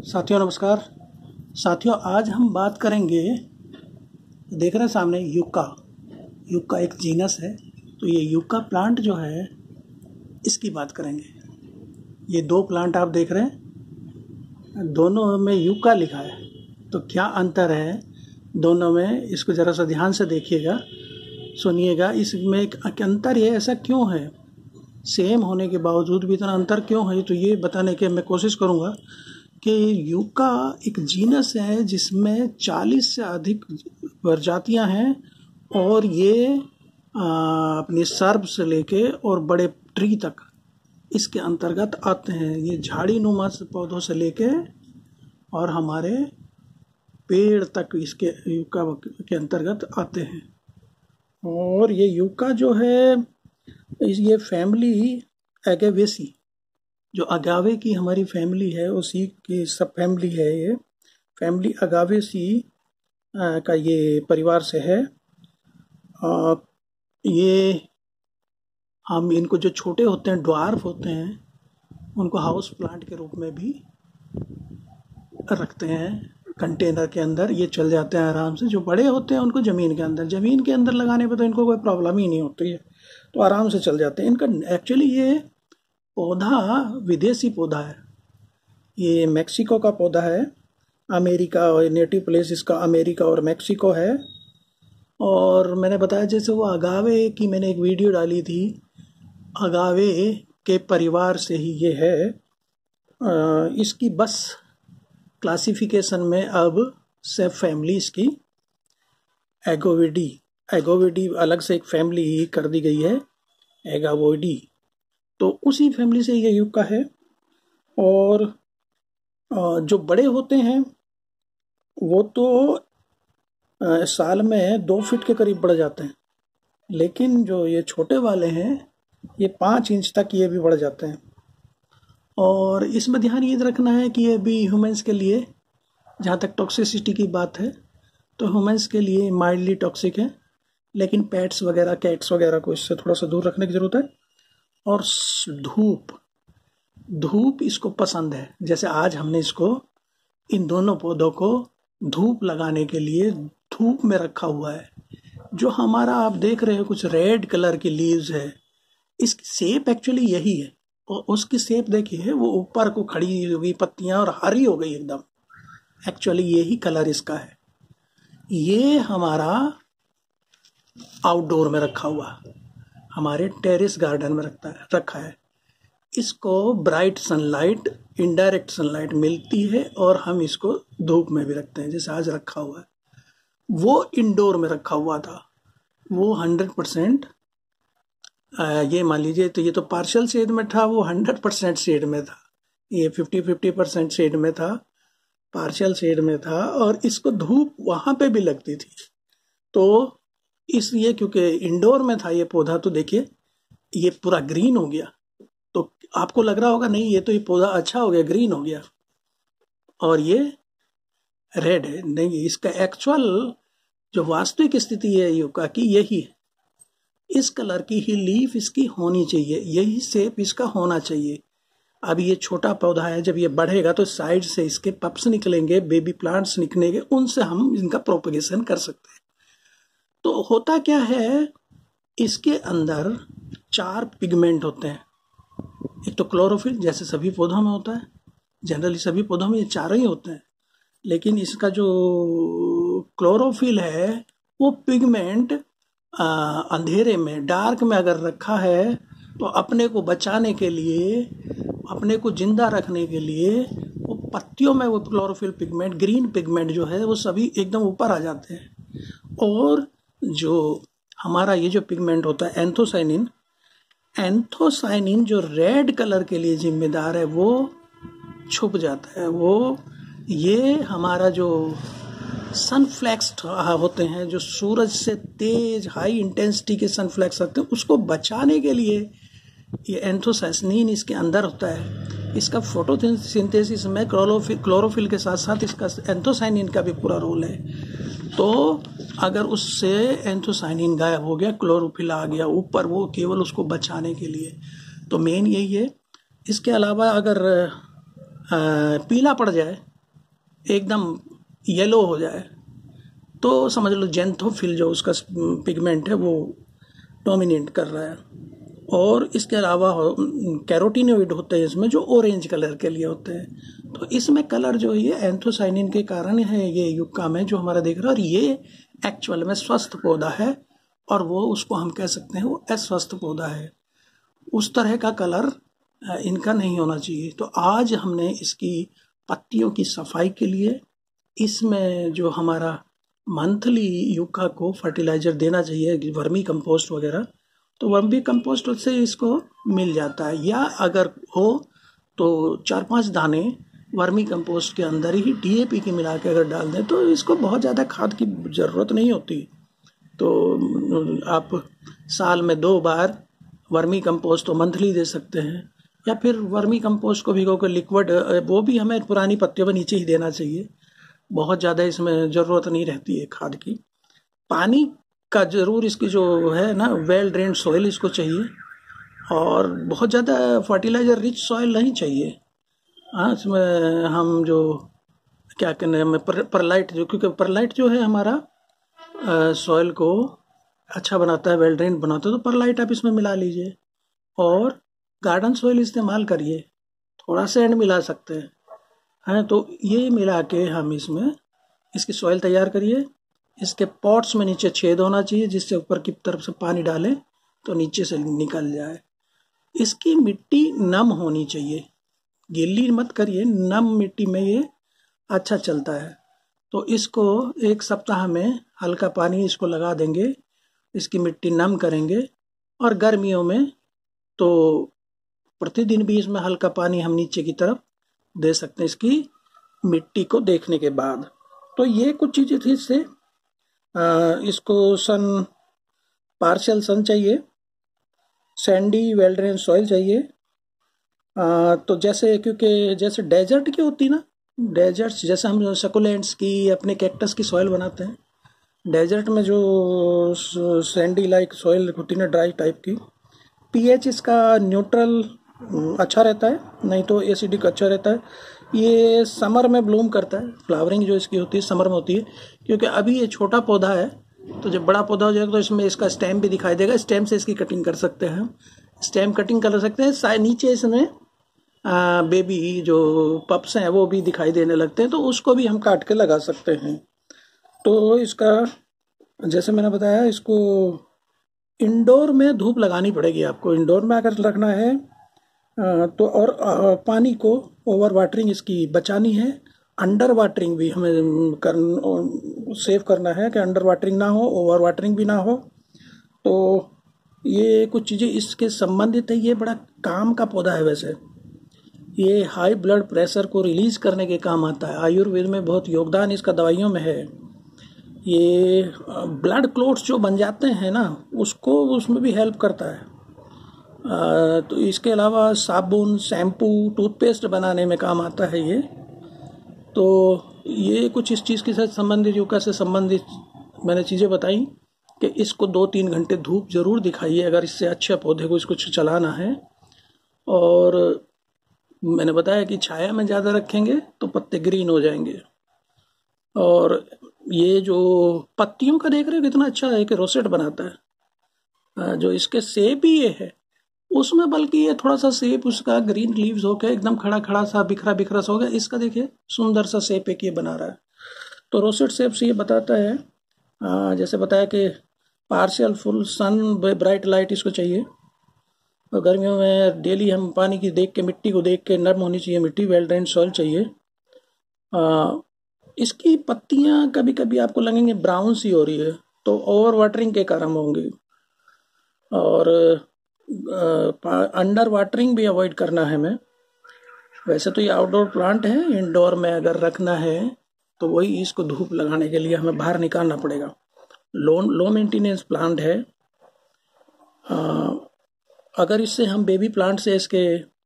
साथियों नमस्कार। साथियों आज हम बात करेंगे, देख रहे हैं सामने युक्का एक जीनस है। तो ये युक्का प्लांट जो है इसकी बात करेंगे। ये दो प्लांट आप देख रहे हैं, दोनों में युक्का लिखा है। तो क्या अंतर है दोनों में, इसको ज़रा सा ध्यान से देखिएगा, सुनिएगा। इसमें एक अंतर है, ऐसा क्यों है, सेम होने के बावजूद भी इतना अंतर क्यों है, तो ये बताने की मैं कोशिश करूँगा कि युक्का एक जीनस है जिसमें 40 से अधिक प्रजातियां हैं और ये अपनी सर्ब से लेके और बड़े ट्री तक इसके अंतर्गत आते हैं। ये झाड़ी नुमा पौधों से लेके और हमारे पेड़ तक इसके युक्का के अंतर्गत आते हैं। और ये युक्का जो है, ये फैमिली एगेवेसी, जो अगावे की हमारी फैमिली है उसी की सब फैमिली है। ये फैमिली अगावेसी का ये परिवार से है। ये हम इनको जो छोटे होते हैं, ड्वार्फ होते हैं, उनको हाउस प्लांट के रूप में भी रखते हैं कंटेनर के अंदर। ये चल जाते हैं आराम से। जो बड़े होते हैं उनको ज़मीन के अंदर लगाने पे तो इनको कोई प्रॉब्लम ही नहीं होती है, तो आराम से चल जाते हैं। इनका एक्चुअली ये पौधा विदेशी पौधा है। ये मेक्सिको का पौधा है, अमेरिका, और नेटिव प्लेस इसका अमेरिका और मेक्सिको है। और मैंने बताया जैसे वो अगावे की मैंने एक वीडियो डाली थी, अगावे के परिवार से ही ये है। इसकी बस क्लासिफिकेशन में अब सब फैमिली इसकी एगोविडी अलग से एक फैमिली ही कर दी गई है, एगावोइडी। तो उसी फैमिली से ये युक्का है। और जो बड़े होते हैं वो तो साल में 2 फीट के करीब बढ़ जाते हैं, लेकिन जो ये छोटे वाले हैं ये 5 इंच तक ये भी बढ़ जाते हैं। और इसमें ध्यान ये रखना है कि ये भी ह्यूमंस के लिए, जहाँ तक टॉक्सिसिटी की बात है तो ह्यूमंस के लिए माइल्डली टॉक्सिक है, लेकिन पेट्स वगैरह, कैट्स वगैरह को इससे थोड़ा सा दूर रखने की ज़रूरत है। और धूप इसको पसंद है। जैसे आज हमने इसको, इन दोनों पौधों को धूप लगाने के लिए धूप में रखा हुआ है। जो हमारा आप देख रहे हो कुछ रेड कलर की लीव्स है, इसकी शेप एक्चुअली यही है। और उसकी शेप देखिए, वो ऊपर को खड़ी हुई पत्तियां और हरी हो गई एकदम, एक्चुअली यही कलर इसका है। ये हमारा आउटडोर में रखा हुआ, हमारे टेरेस गार्डन में रखा है। इसको ब्राइट सनलाइट, इनडायरेक्ट सनलाइट मिलती है और हम इसको धूप में भी रखते हैं, जैसे आज रखा हुआ है। वो इंडोर में रखा हुआ था, वो 100% ये मान लीजिए, तो ये तो पार्शियल शेड में था, वो 100% शेड में था। ये 50% शेड में था, पार्शियल शेड में था। और इसको धूप वहाँ पे भी लगती थी। तो इसलिए, क्योंकि इंडोर में था ये पौधा, तो देखिए ये पूरा ग्रीन हो गया। तो आपको लग रहा होगा नहीं, ये तो ये पौधा अच्छा हो गया, ग्रीन हो गया, और ये रेड है। नहीं, इसका एक्चुअल जो वास्तविक स्थिति है युक्का की यही है। इस कलर की ही लीफ इसकी होनी चाहिए, यही शेप इसका होना चाहिए। अब ये छोटा पौधा है, जब ये बढ़ेगा तो साइड से इसके पप्स निकलेंगे, बेबी प्लांट्स निकलेंगे, उनसे हम इनका प्रोपगेशन कर सकते हैं। तो होता क्या है, इसके अंदर 4 पिगमेंट होते हैं। एक तो क्लोरोफिल, जैसे सभी पौधों में होता है, जनरली सभी पौधों में ये 4 ही होते हैं। लेकिन इसका जो क्लोरोफिल है वो पिगमेंट अंधेरे में, डार्क में अगर रखा है तो अपने को बचाने के लिए, अपने को जिंदा रखने के लिए, वो पत्तियों में वो क्लोरोफिल पिगमेंट, ग्रीन पिगमेंट जो है, वो सभी एकदम ऊपर आ जाते हैं। और जो हमारा ये जो पिगमेंट होता है एंथोसाइनिन जो रेड कलर के लिए जिम्मेदार है, वो छुप जाता है। वो ये हमारा जो सनफ्लैक्स होते हैं, जो सूरज से तेज हाई इंटेंसिटी के सनफ्लैक्स आते हैं, उसको बचाने के लिए ये एंथोसाइनिन इसके अंदर होता है। इसका फोटोसिंथेसिस में क्लोरोफिल के साथ साथ इसका एंथोसाइनिन का भी पूरा रोल है। तो अगर उससे एंथोसाइनिन गायब हो गया, क्लोरोफिल आ गया ऊपर, वो केवल उसको बचाने के लिए। तो मेन यही है। इसके अलावा अगर पीला पड़ जाए, एकदम येलो हो जाए तो समझ लो जेंथोफिल जो उसका पिगमेंट है वो डोमिनेट कर रहा है। और इसके अलावा कैरोटीनोइड होते हैं इसमें जो ऑरेंज कलर के लिए होते हैं। तो इसमें कलर जो है ये एंथोसाइनिन के कारण है ये युक्का में जो हमारा देख रहा है। और ये एक्चुअल में स्वस्थ पौधा है और वो उसको हम कह सकते हैं वो अस्वस्थ पौधा है। उस तरह का कलर इनका नहीं होना चाहिए। तो आज हमने इसकी पत्तियों की सफाई के लिए इसमें जो हमारा मंथली युक्का को फर्टिलाइजर देना चाहिए, वर्मी कंपोस्ट वगैरह, तो वर्मी कंपोस्ट से इसको मिल जाता है। या अगर हो तो 4-5 दाने वर्मी कंपोस्ट के अंदर ही डीएपी की मिला के अगर डाल दें तो इसको बहुत ज़्यादा खाद की ज़रूरत नहीं होती। तो आप साल में 2 बार वर्मी कंपोस्ट तो मंथली दे सकते हैं, या फिर वर्मी कंपोस्ट को भिगो कर लिक्विड, वो भी हमें पुरानी पत्तियों पर नीचे ही देना चाहिए। बहुत ज़्यादा इसमें ज़रूरत नहीं रहती है खाद की। पानी का ज़रूर इसकी जो है ना वेल ड्रेन्ड सॉइल इसको चाहिए, और बहुत ज़्यादा फर्टिलाइजर रिच सॉइल नहीं चाहिए। हाँ, इसमें हम जो क्या कहते हैं परलाइट, जो क्योंकि परलाइट जो है हमारा सॉइल को अच्छा बनाता है, वेल ड्रेन्ड बनाता है, तो परलाइट आप इसमें मिला लीजिए। और गार्डन सॉइल इस्तेमाल करिए, थोड़ा सैंड मिला सकते हैं। तो ये मिला के हम इसमें इसकी सॉइल तैयार करिए। इसके पॉट्स में नीचे छेद होना चाहिए जिससे ऊपर की तरफ से पानी डालें तो नीचे से निकल जाए। इसकी मिट्टी नम होनी चाहिए, गीली मत करिए, नम मिट्टी में ये अच्छा चलता है। तो इसको 1 सप्ताह में हल्का पानी इसको लगा देंगे, इसकी मिट्टी नम करेंगे। और गर्मियों में तो प्रतिदिन भी इसमें हल्का पानी हम नीचे की तरफ दे सकते हैं इसकी मिट्टी को देखने के बाद। तो ये कुछ चीज़ें थी। इससे इसको पार्शियल सन चाहिए, सैंडी वेल ड्रेन सॉइल चाहिए। तो जैसे क्योंकि जैसे डेजर्ट की होती ना, डेजर्ट्स जैसे हम सकुलेंट्स की अपने कैक्टस की सॉइल बनाते हैं, डेजर्ट में जो सैंडी लाइक सॉइल होती है ना, ड्राई टाइप की, पीएच इसका न्यूट्रल अच्छा रहता है, नहीं तो एसिडिक अच्छा रहता है। ये समर में ब्लूम करता है, फ्लावरिंग जो इसकी होती है समर में होती है, क्योंकि अभी ये छोटा पौधा है। तो जब बड़ा पौधा हो जाएगा तो इसमें इसका स्टेम भी दिखाई देगा, स्टेम से इसकी कटिंग कर सकते हैं, स्टेम कटिंग कर सकते हैं। नीचे इसमें बेबी जो पप्स हैं वो भी दिखाई देने लगते हैं, तो उसको भी हम काट के लगा सकते हैं। तो इसका जैसे मैंने बताया, इसको इंडोर में धूप लगानी पड़ेगी आपको। इंडोर में अगर रखना है तो और पानी को ओवर वाटरिंग इसकी बचानी है। अंडर वाटरिंग भी हमें सेव करना है कि अंडर वाटरिंग ना हो, ओवर वाटरिंग भी ना हो। तो ये कुछ चीज़ें इसके संबंधित है। ये बड़ा काम का पौधा है। वैसे ये हाई ब्लड प्रेशर को रिलीज करने के काम आता है। आयुर्वेद में बहुत योगदान इसका दवाइयों में है। ये ब्लड क्लॉट्स जो बन जाते हैं ना, उसको उसमें भी हेल्प करता है। तो इसके अलावा साबुन, शैम्पू, टूथपेस्ट बनाने में काम आता है ये। तो ये कुछ इस चीज़ के साथ संबंधित, योगा से संबंधित मैंने चीज़ें बताई कि इसको 2-3 घंटे धूप जरूर दिखाइए अगर इससे अच्छे पौधे को इसको चलाना है। और मैंने बताया कि छाया में ज़्यादा रखेंगे तो पत्ते ग्रीन हो जाएंगे। और ये जो पत्तियों का देख रहे हो कितना अच्छा है कि रोसेट बनाता है। जो इसके सेब ही ये है उसमें, बल्कि ये थोड़ा सा सेब उसका ग्रीन लीव्स होकर एकदम खड़ा खड़ा सा बिखरा बिखरा सा हो गया। इसका देखिए सुंदर सा सेब एक ये बना रहा है। तो रोसेट सेब से ये बताता है, जैसे बताया कि partial full sun bright light इसको चाहिए। और गर्मियों में डेली हम पानी की देख के, मिट्टी को देख के, नरम होनी चाहिए मिट्टी, वेल ड्रेन्ड सॉइल चाहिए। इसकी पत्तियां कभी कभी आपको लगेंगे ब्राउन सी हो रही है, तो ओवर वाटरिंग के कारण होंगे। और अंडर वाटरिंग भी अवॉइड करना है हमें। वैसे तो ये आउटडोर प्लांट है, इंडोर में अगर रखना है तो वही इसको धूप लगाने के लिए हमें बाहर निकालना पड़ेगा। लो मेंटेनेंस प्लांट है। अगर इससे हम बेबी प्लांट से इसके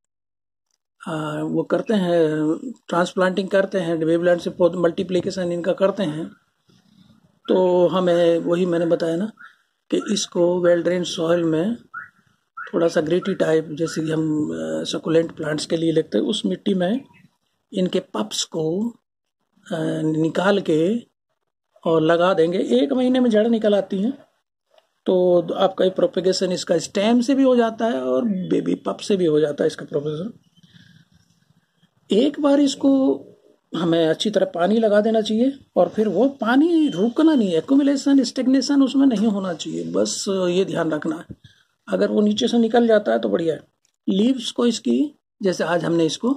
वो करते हैं, ट्रांसप्लांटिंग करते हैं, बेबी प्लांट से मल्टीप्लिकेशन इनका करते हैं, तो हमें वही मैंने बताया ना कि इसको वेल ड्रेन सॉइल में थोड़ा सा ग्रेटी टाइप, जैसे कि हम सकुलेंट प्लांट्स के लिए लेते हैं, उस मिट्टी में इनके पप्स को निकाल के और लगा देंगे, 1 महीने में जड़ निकल आती हैं। तो आपका ये प्रोपेगेशन इसका स्टेम से भी हो जाता है और बेबी पप से भी हो जाता है इसका प्रोपेगेशन। एक बार इसको हमें अच्छी तरह पानी लगा देना चाहिए और फिर वो पानी रुकना नहीं है, एक्यूमुलेशन स्टेग्नेशन उसमें नहीं होना चाहिए, बस ये ध्यान रखना है। अगर वो नीचे से निकल जाता है तो बढ़िया है। लीव्स को इसकी, जैसे आज हमने इसको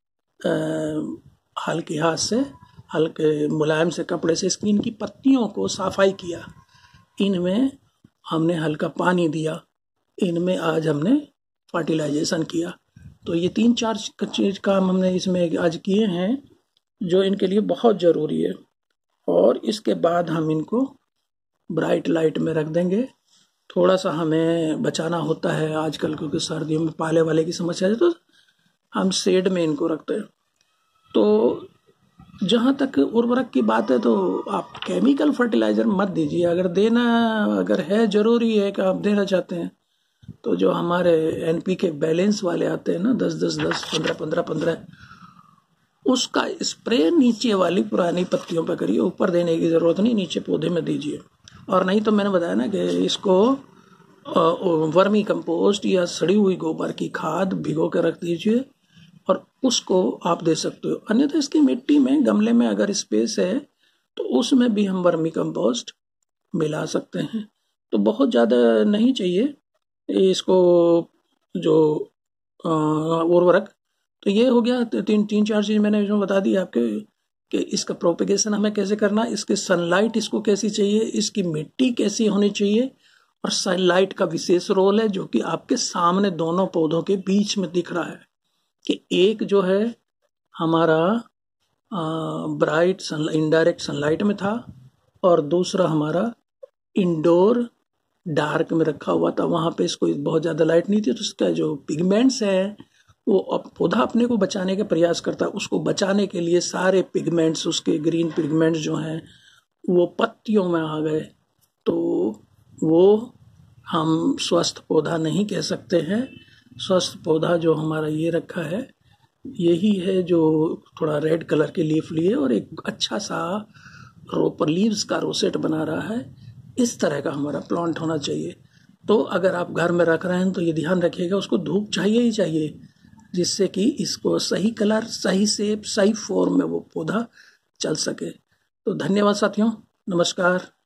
हल्के हाथ से, हल्के मुलायम से कपड़े से इसकी इनकी पत्तियों को सफाई किया, इनमें हमने हल्का पानी दिया, इनमें आज हमने फर्टिलाइजेशन किया। तो ये 3-4 चीज काम हमने इसमें आज किए हैं जो इनके लिए बहुत ज़रूरी है। और इसके बाद हम इनको ब्राइट लाइट में रख देंगे। थोड़ा सा हमें बचाना होता है आजकल, क्योंकि सर्दियों में पाले वाले की समस्या है, तो हम शेड में इनको रखते हैं। तो जहाँ तक उर्वरक की बात है तो आप केमिकल फर्टिलाइज़र मत दीजिए। अगर है ज़रूरी है कि आप देना चाहते हैं तो जो हमारे NPK बैलेंस वाले आते हैं ना, 10-10-10, 15-15-15, उसका स्प्रे नीचे वाली पुरानी पत्तियों पर करिए, ऊपर देने की ज़रूरत नहीं, नीचे पौधे में दीजिए। और नहीं तो मैंने बताया ना कि इसको वर्मी कंपोस्ट या सड़ी हुई गोबर की खाद भिगो कर रख दीजिए और उसको आप दे सकते हो। अन्यथा इसकी मिट्टी में, गमले में अगर स्पेस है तो उसमें भी हम वर्मी कंपोस्ट मिला सकते हैं। तो बहुत ज़्यादा नहीं चाहिए इसको जो उर्वरक। तो ये हो गया 3-4 चीज़ मैंने इसमें बता दी आपके कि इसका प्रोपेगेशन हमें कैसे करना, इसकी सनलाइट इसको कैसी चाहिए, इसकी मिट्टी कैसी होनी चाहिए, और सनलाइट का विशेष रोल है जो कि आपके सामने दोनों पौधों के बीच में दिख रहा है कि एक जो है हमारा ब्राइट सन, इनडायरेक्ट सनलाइट में था और दूसरा हमारा इंडोर डार्क में रखा हुआ था। वहाँ पे इसको बहुत ज़्यादा लाइट नहीं थी, तो इसका जो पिगमेंट्स है वो पौधा अपने को बचाने का प्रयास करता है, उसको बचाने के लिए सारे पिगमेंट्स, उसके ग्रीन पिगमेंट्स जो हैं वो पत्तियों में आ गए। तो वो हम स्वस्थ पौधा नहीं कह सकते हैं। स्वस्थ पौधा जो हमारा ये रखा है यही है जो थोड़ा रेड कलर के लीफ लिए और एक अच्छा सा लीव्स का रोसेट बना रहा है। इस तरह का हमारा प्लांट होना चाहिए। तो अगर आप घर में रख रहे हैं तो ये ध्यान रखिएगा उसको धूप चाहिए ही चाहिए, जिससे कि इसको सही कलर, सही शेप, सही फॉर्म में वो पौधा चल सके। तो धन्यवाद साथियों, नमस्कार।